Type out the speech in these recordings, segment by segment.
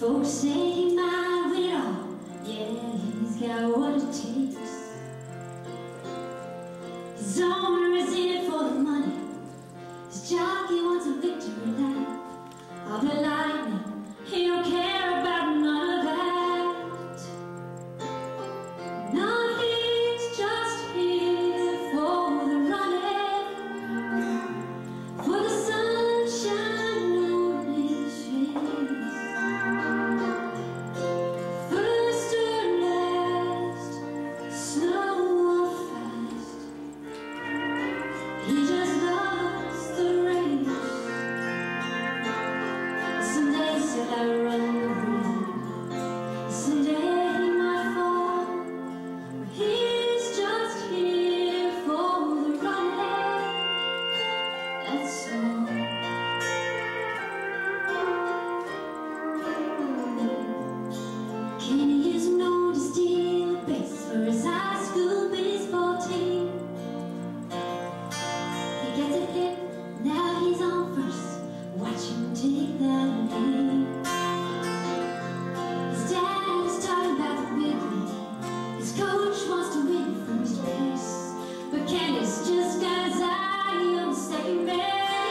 Folks say he might win it all. Yeah, he's got what it takes. His owner is in it for the money. His jockey wants a victory lap. I'll be lightning, he don't care about none of that. No, he's just here for the running, for the sunshine on his face. First or last, slow or fast, he just loves the race. Some days he'll outrun the wind, some day he might fall, but he's just here for the running, that's all. Kenny is known to steal a base for his high school baseball team. He gets a hit, now he's on first. Watch him take that lead. His dad is talking about the big league. His coach wants to win from his base, but Kenny's just got his eye on second base.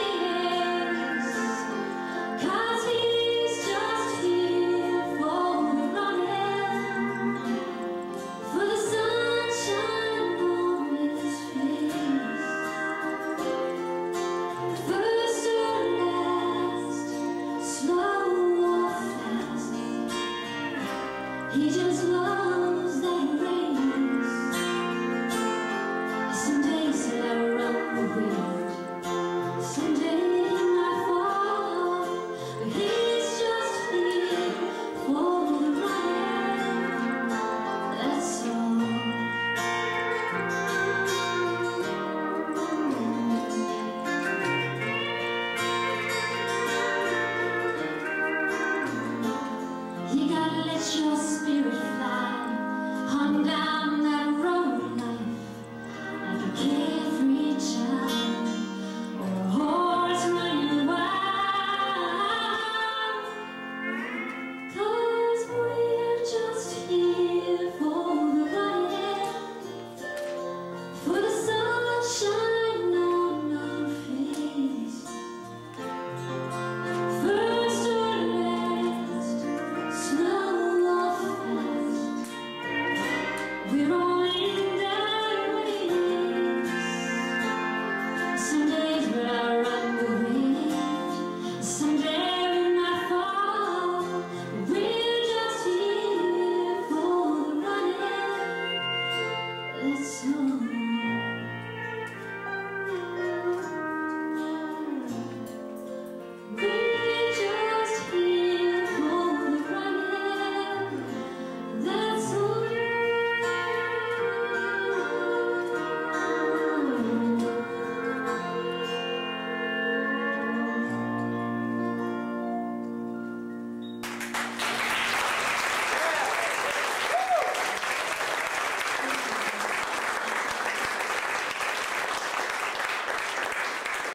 'Cause he's just here for the running, for the sunshine on his face. First or last, slow or fast, he just loves that race. Some days he'll outrun the wind, some day he might fall, but he's just here for the running, that's all. You gotta let your spirit fly on down that road of life, like a carefree child or a horse running wild. 'Cause we're just here for the running, for the sunshine on our face. First or last, slow or fast, we're all in that race. Some days we'll outrun the wind, some day we might fall, but we're just here for the running, that's all.